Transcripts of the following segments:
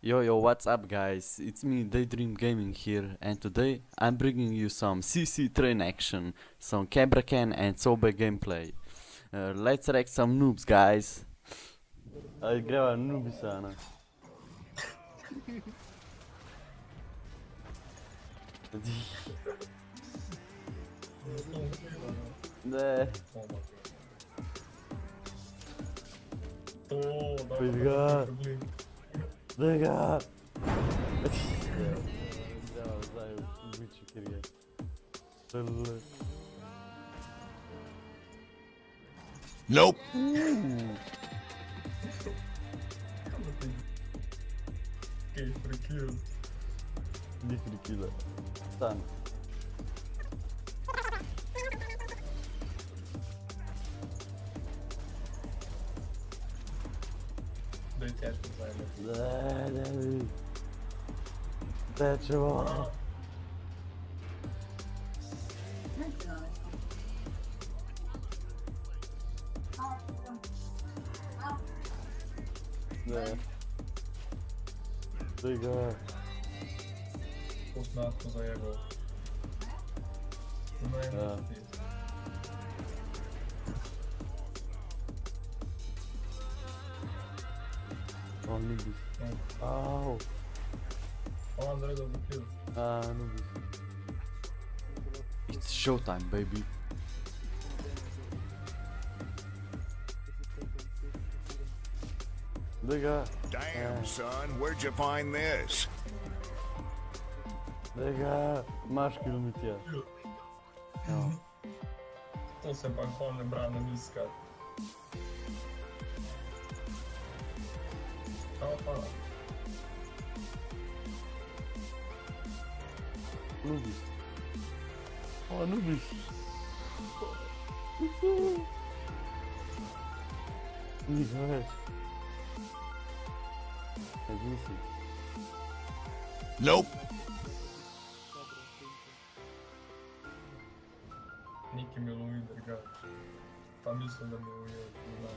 Yo, what's up guys? It's me, Daydream Gaming here, and today I'm bringing you some CC train action, some Cabracan and Sobe gameplay. Let's wreck some noobs, guys. Aj greva noobisana. Ne. Vidi ga. Daj ga. Znaju, biću kirge. Nope. Di frikila. Stan. Doi teško zajedno. Ne. Tečemo. Ne. Daj ga. Vkusnatko zajebao. Da. O, nubis. Au. Andrej dobro kill. Nubis. It's showtime, baby. Daj ga. Damn, son, where'd you find this? Daj ga. Maš kill mitja. Evo. To se pa ne brane niskat. Opa. Nubis. O, nubis. Niko već. Ne nisi. Nope. Niki mi luider ga. Pa mislim da mi ujel.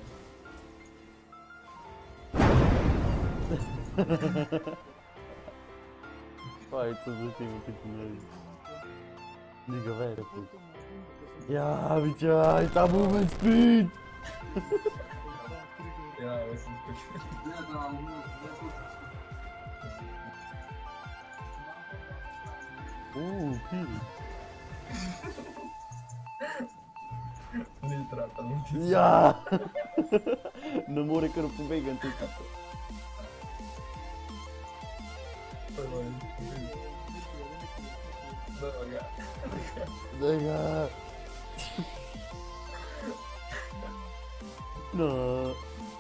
Aj, co za tim pitanje. Niko već. Ja, vićaj, ta movement speed! Ja, ovo sam skočio. Kill. Nitra, pa luči. Ja! Ne more kar pobegati tukaj. Prvo je luči. Dobro ga. Daj ga. No.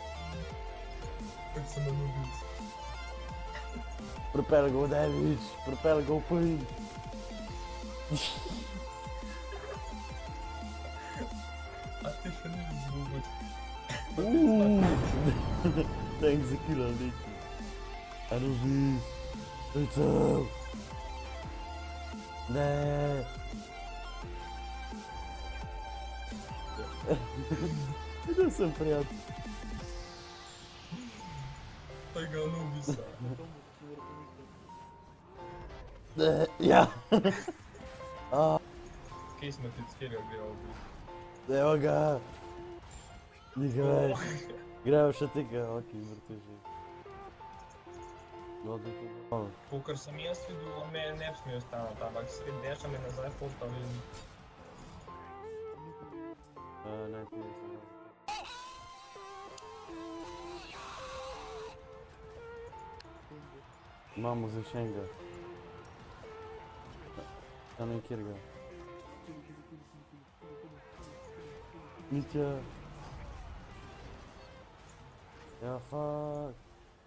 Kako se nam ubic. Propel ga v damage, propel ga v pain. A ti še ni izgubil. Thanks za kill, neki. Anubis. Dajcav. Ne. Vidio sem prijatelj. Taj ga Anubisa. Ne, ja. Kaj smo ti ckelja gre ubiti? Evo ga. Nika več. Gremo še tega, ok, mrtvi že. To, kar sem jaz videl, me ne bi smel stanati, ampak spet deša me nazaj fotal in... Ne, ti nisem. Imamo za še enega. Ja, ne, kjer ga. Mitja. Ja, fuck.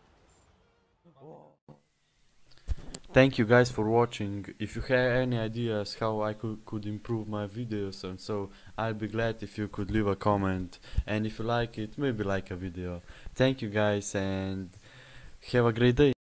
Thank you guys for watching. If you have any ideas how I could improve my videos and so, I'll be glad if you could leave a comment, and if you like it, maybe like a video. Thank you guys and have a great day.